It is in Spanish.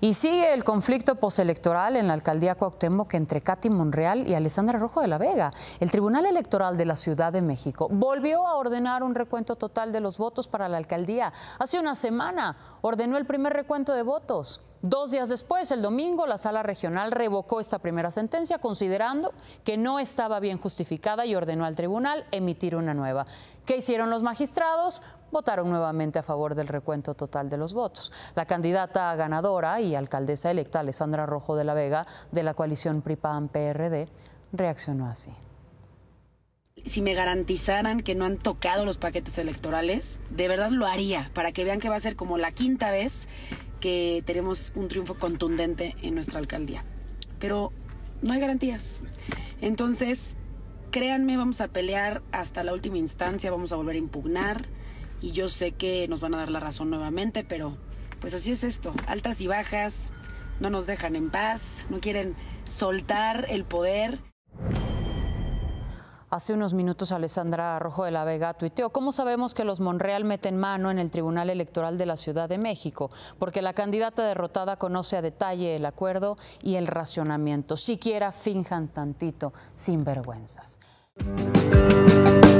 Y sigue el conflicto postelectoral en la alcaldía Cuauhtémoc entre Katy Monreal y Alessandra Rojo de la Vega. El Tribunal Electoral de la Ciudad de México volvió a ordenar un recuento total de los votos para la alcaldía. Hace una semana ordenó el primer recuento de votos. 2 días después, el domingo, la Sala Regional revocó esta primera sentencia, considerando que no estaba bien justificada y ordenó al tribunal emitir una nueva. ¿Qué hicieron los magistrados? Votaron nuevamente a favor del recuento total de los votos. La candidata ganadora y alcaldesa electa, Alessandra Rojo de la Vega, de la coalición PRI-PAN-PRD, reaccionó así. Si me garantizaran que no han tocado los paquetes electorales, de verdad lo haría, para que vean que va a ser como la 5ª vez que tenemos un triunfo contundente en nuestra alcaldía. Pero no hay garantías. Entonces, créanme, vamos a pelear hasta la última instancia, vamos a volver a impugnar, y yo sé que nos van a dar la razón nuevamente, pero pues así es esto, altas y bajas, no nos dejan en paz, no quieren soltar el poder. Hace unos minutos Alessandra Rojo de la Vega tuiteó: ¿cómo sabemos que los Monreal meten mano en el Tribunal Electoral de la Ciudad de México? Porque la candidata derrotada conoce a detalle el acuerdo y el racionamiento. Siquiera finjan tantito, sinvergüenzas.